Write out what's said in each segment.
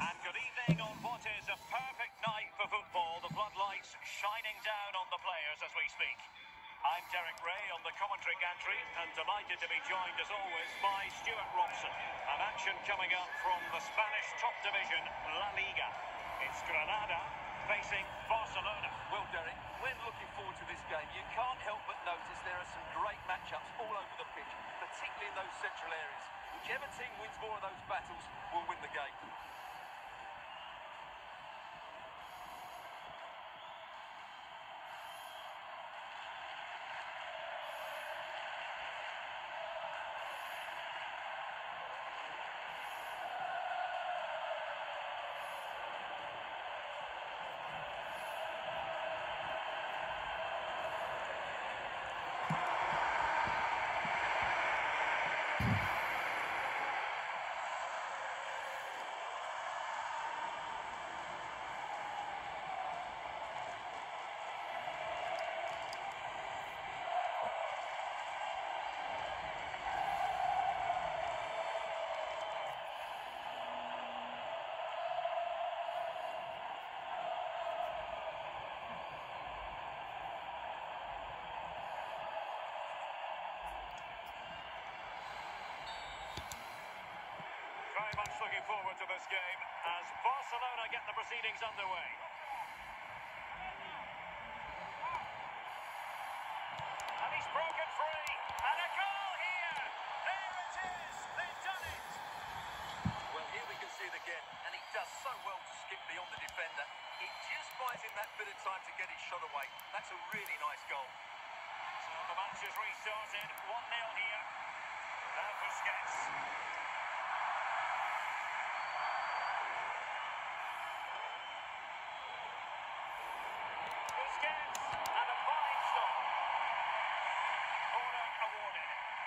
And good evening on what is a perfect night for football. The floodlights shining down on the players as we speak. I'm Derek Ray on the commentary gantry and delighted to be joined as always by Stuart Robson. And action coming up from the Spanish top division, La Liga. It's Granada facing Barcelona. Well, Derek, when looking forward to this game, you can't help but notice there are some great matchups all over the pitch, particularly in those central areas. Whichever team wins more of those battles will win the game. Very much looking forward to this game as Barcelona get the proceedings underway. And he's broken free. And a goal here. There it is. They've done it. Well, here we can see it again, and he does so well to skip beyond the defender. He just buys him that bit of time to get his shot away. That's a really nice goal. So the match has restarted. 1-0 here. Now Busquets. And a fine stop. Corner awarded.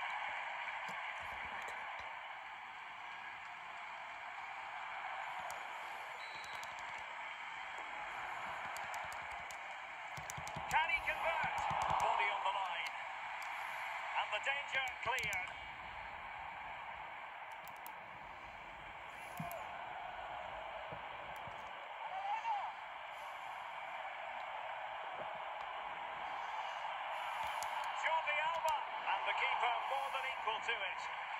Can he convert? Body on the line. And the danger cleared. Jordi Alba, and the keeper more than equal to it.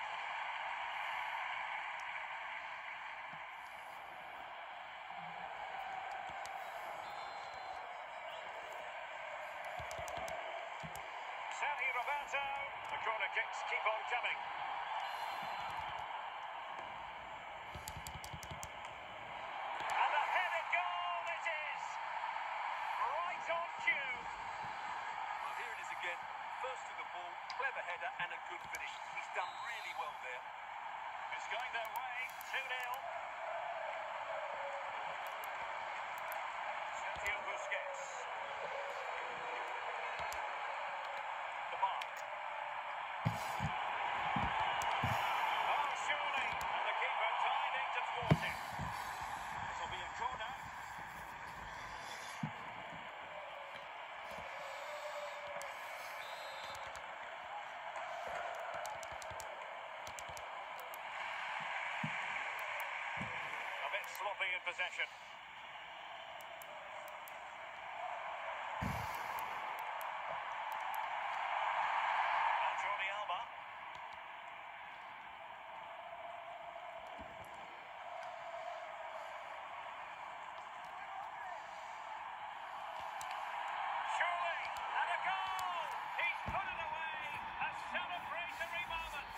Sergio Roberto, the corner kicks keep on coming. And a headed goal it is! Right on cue. Well, here it is again. First to the ball, clever header and a good finish. He's done really well there. It's going their way, 2-0. Sergio Busquets. The mark. Oh, surely. And the keeper diving to thwart it. This will be a corner. A bit sloppy in possession. And Jordi Alba. Surely, and a goal! He's put it away! A celebratory moment!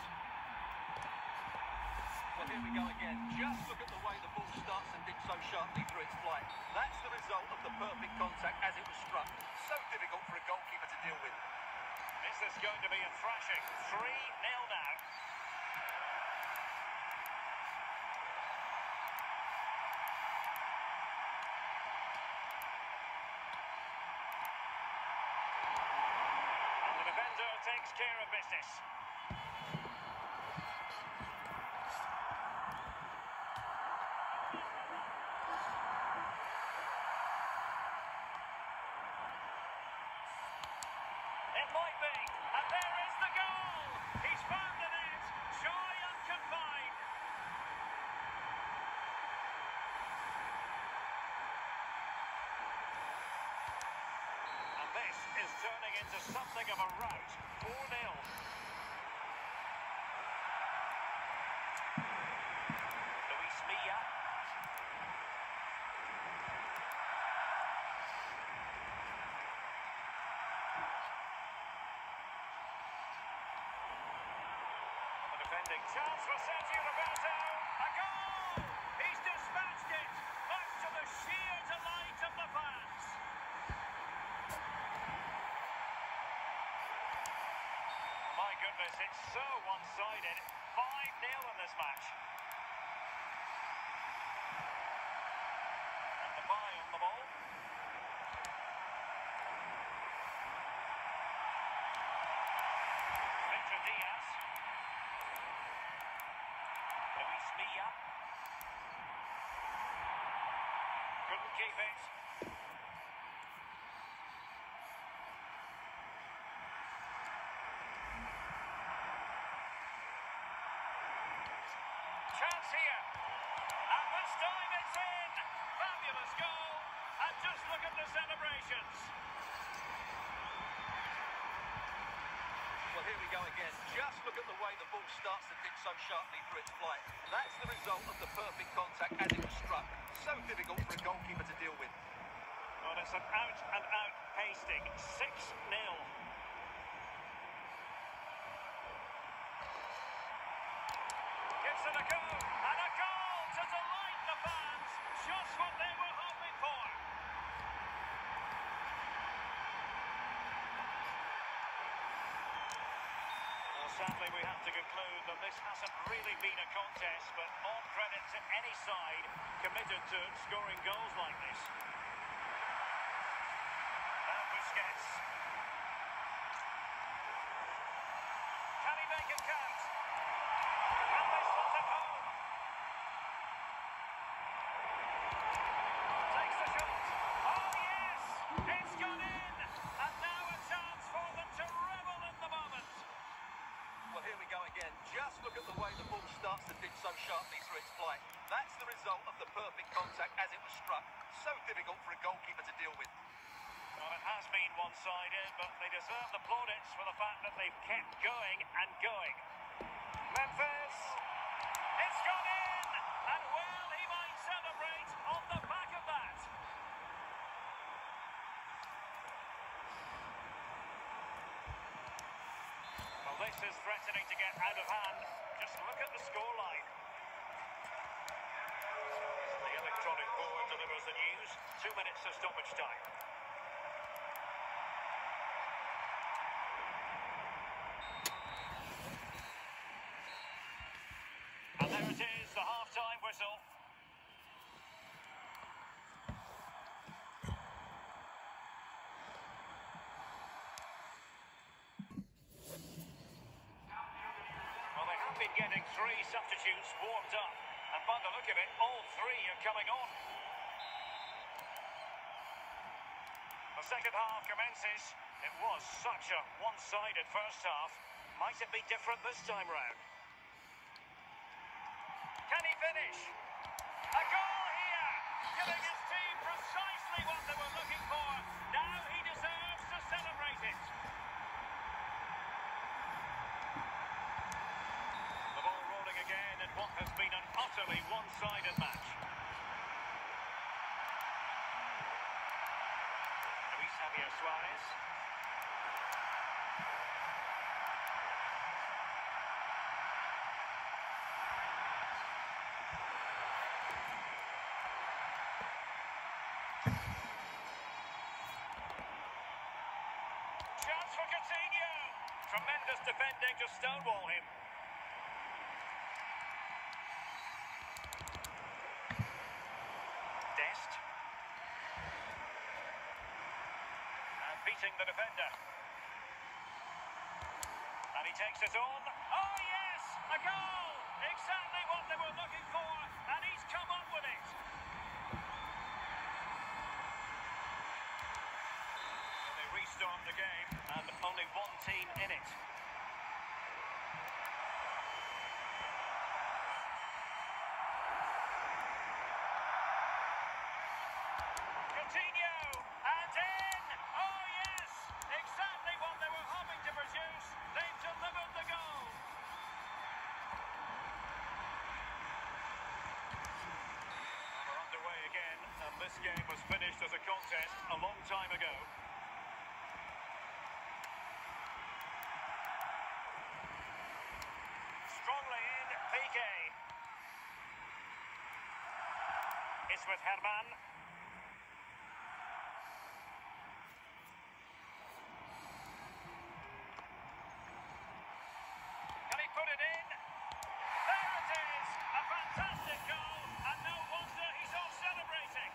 Well, here we go again. Just look at the way the ball starts and dips so sharply through its flight. That's the result of the perfect contact as it was struck. So difficult for a goalkeeper to deal with. This is going to be a thrashing. 3-0 now. And the defender takes care of business. It might be, and there is the goal! He's found the net, joy unconfined. turning into something of a rout. 4-0. Luis Milla. The defending chance for Sergio Roberto. A goal! He's dispatched it, much to the sheer delight of the fans. My goodness, it's so one-sided. 5-0 in this match. And the bye on the ball. Victor Diaz. Luis Milla. Couldn't keep it. Chance here. And this time it's in. Fabulous goal. And just look at the celebrations. Well, here we go again. Just look at the way the ball starts to dip so sharply through its flight. That's the result of the perfect contact as it was struck. So difficult for a goalkeeper to deal with. Well, it's an out-and-out pasting. 6-0. Gives it a go. And a goal to delight the fans. Just what they were hoping for. Well, sadly, we have to conclude that this hasn't really been a contest, but all credit to any side committed to scoring goals like this. Now Busquets. Can he make it count? And this one's at home. Takes the shot. Oh, yes! It's gone in! And now a chance for them to revel in the moment. Well, here we go again. Just look at the way the ball starts to dip so sharply through its flight. That's the result of the perfect contact as it was struck. So difficult for a goalkeeper to deal with. Well, it has been one-sided, but they deserve the plaudits for the fact that they've kept going and going. Memphis! It's gone in! And well, he might celebrate on the back of that. Well, this is threatening to get out of hand. Just look at the scoreline. The electronic board delivers the news. 2 minutes of stoppage time. And there it is, the half-time whistle. Well, they have been getting 3 substitutes warmed up. And by the look of it, all 3 are coming on. The second half commences. It was such a one-sided first half. Might it be different this time round? Can he finish? A goal here, giving his team precisely what they were looking for. Now he deserves to celebrate it. The ball rolling again in what has been an utterly one-sided match. Luis Javier Suarez. Chance for Coutinho. Tremendous defending to stonewall him. Dest. And beating the defender. And he takes it on. Oh, yes! A goal! Exactly what they were looking for, and he's come up with it. Restart the game, and only one team in it. Coutinho, and in! Oh yes, exactly. this game was finished as a contest a long time ago. Strongly in, Piqué. It's with Herman. Can he put it in? There it is! A fantastic goal, and no wonder he's all celebrating.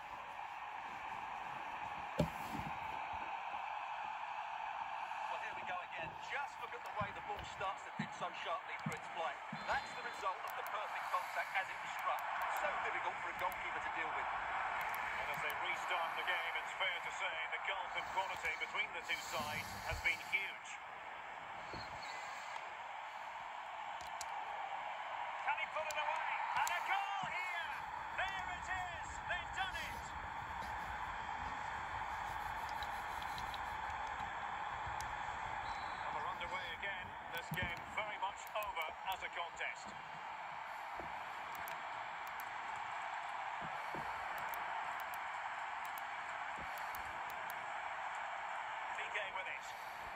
Well, here we go again. Just look at the way the ball starts to dip so sharply for its flight. That's the result of the perfect contact as it was struck. So difficult for a goalkeeper to deal with. And as they restart the game, it's fair to say the gulf in quality between the two sides has been huge. Can he put it away? And a goal here! There it is! They've done it! And we're underway again. This game very much over as a contest. Piqué with it.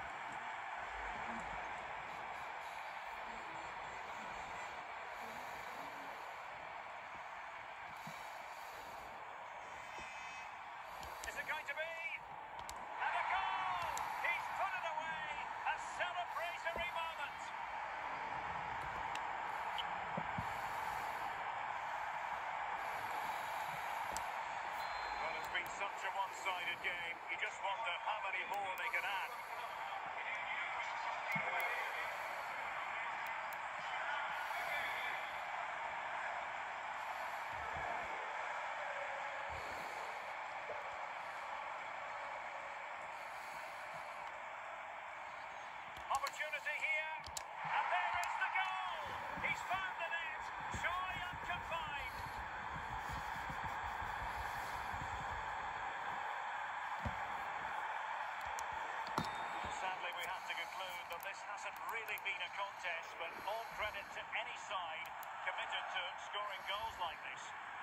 Is it going to be? And a goal! He's put it away! A celebratory moment! Well, it's been such a one-sided game. You just wonder how many more they can add. Opportunity here, and there is the goal! He's found the net, joy unconfined. Well, sadly, we have to conclude that this hasn't really been a contest, but all credit to any side committed to scoring goals like this.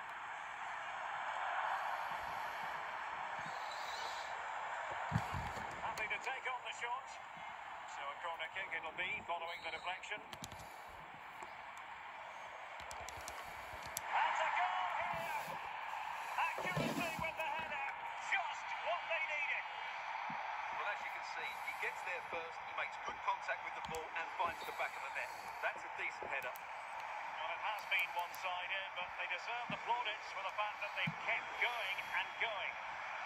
Happy to take on the shot. So a corner kick it'll be following the deflection. And a goal here! Accuracy with the header. Just what they needed. Well, as you can see, he gets there first, he makes good contact with the ball and finds the back of the net. That's a decent header. Well, it has been one-sided, but they deserve the plaudits for the fact that they've kept going and going.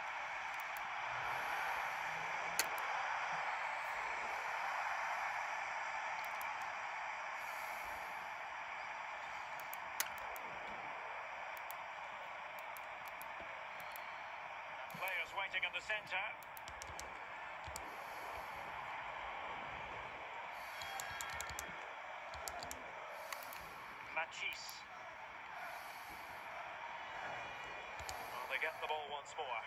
Players waiting in the centre. Machis. Well, they get the ball once more.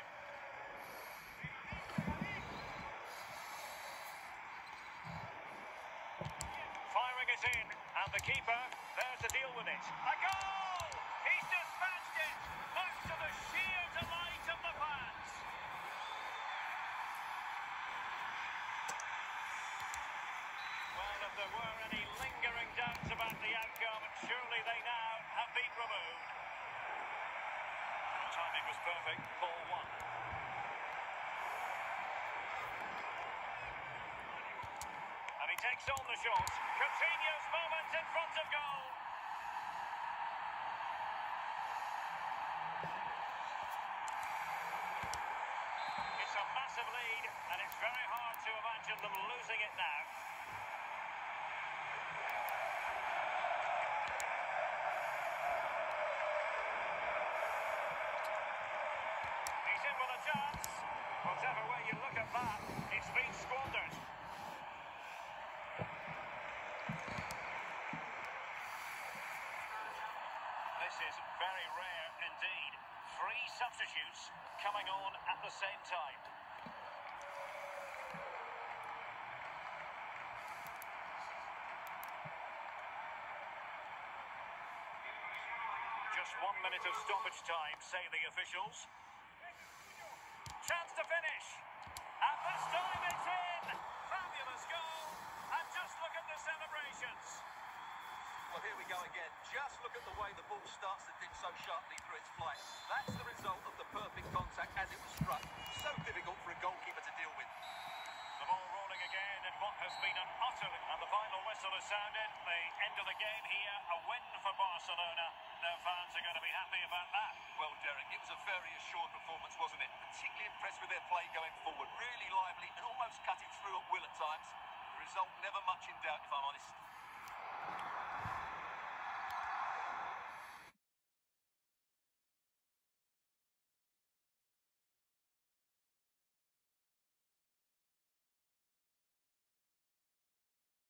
Firing it in, and the keeper there to deal with it. A goal! He's dispatched it, much to the sheer delight of the fans. Well, if there were any lingering doubts about the outcome, surely they now have been removed. The timing was perfect, ball one. And he takes on the shot. Coutinho's moment in front of goal. It's a massive lead, and it's very hard to imagine them losing it now. He's in with a chance. Whatever way you look at that, it's been squandered. This is very rare indeed. 3 substitutes coming on at the same time. Just 1 minute of stoppage time, say the officials. finish. And this time it's in. Fabulous goal. And just look at the celebrations. Well, here we go again. Just look at the way the ball starts to dip so sharply through its flight. That's the result of the perfect contact as it was struck. So difficult for a goalkeeper to deal with. The ball rolling again in what has been an utter... And the final whistle has sounded. The end of the game here, a win for Barcelona. Their fans are going to be happy about that. Well, Derek, it was a very assured performance, wasn't it? Particularly impressed with their play going forward. Really lively and almost cutting through at will at times. The result never much in doubt, if I'm honest.